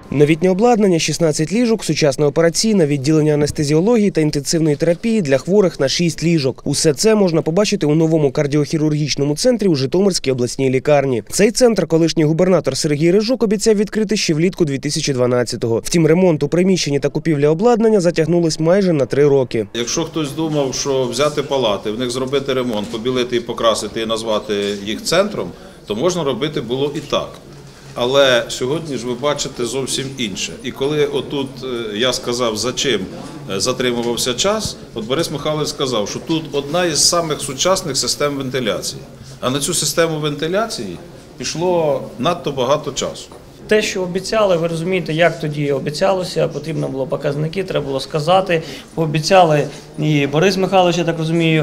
Новітнє обладнання, 16 ліжок, сучасна операційна, відділення анестезіології та інтенсивної терапії для хворих на 6 ліжок. Усе це можна побачити у новому кардіохірургічному центрі у Житомирській обласній лікарні. Цей центр колишній губернатор Сергій Рижук обіцяв відкрити ще влітку 2012-го. Втім, ремонт у приміщенні та купівля обладнання затягнулись майже на 3 роки. Якщо хтось думав, що взяти палати, в них зробити ремонт, побілити і покрасити і назвати їх центром, то можна робити було і так. Але сьогодні ж ви бачите зовсім інше. І коли отут я сказав, за чим затримувався час, от Борис Михайлович сказав, що тут одна із самих сучасних систем вентиляції. А на цю систему вентиляції пішло надто багато часу. Те, що обіцяли, ви розумієте, як тоді обіцялося, потрібно було показники, треба було сказати. Обіцяли і Борис Михайлович, я так розумію,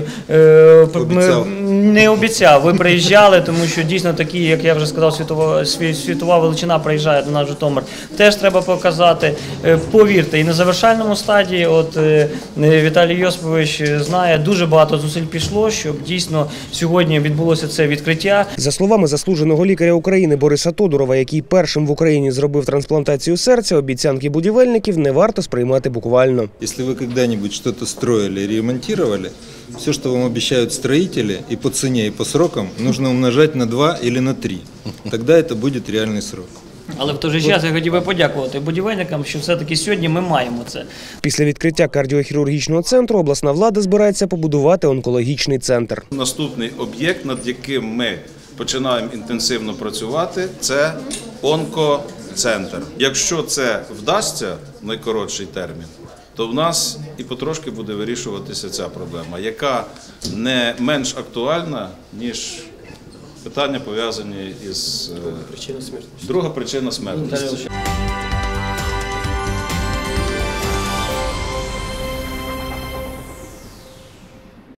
не обіцяв. Ви приїжджали, тому що дійсно такі, як я вже сказав, світова величина приїжджає до нас в Житомир. Теж треба показати. Повірте, і на завершальному стадії, от Віталій Йосипович знає, дуже багато зусиль пішло, щоб дійсно сьогодні відбулося це відкриття. За словами заслуженого лікаря України Бориса Тодурова, який першим в Україні зробив трансплантацію серця, обіцянки будівельників не варто сприймати буквально. Якщо ви коли-небудь щось строили, ремонтировали, все, что вам обещают строители и по цене, и по срокам, нужно умножать на 2 или на 3. Тогда это будет реальный срок. Але в той же час я хотів би подякувати будівельникам, що все-таки сьогодні ми маємо це. Після відкриття кардіохірургічного центру обласна влада збирається побудувати онкологічний центр. Наступний об'єкт, над яким ми починаємо інтенсивно працювати, це онкоцентр. Якщо це вдасться в найкоротший термін, то в нас і потрошки буде вирішуватися ця проблема, яка не менш актуальна, ніж питання, пов'язані із... Друга причина смертності.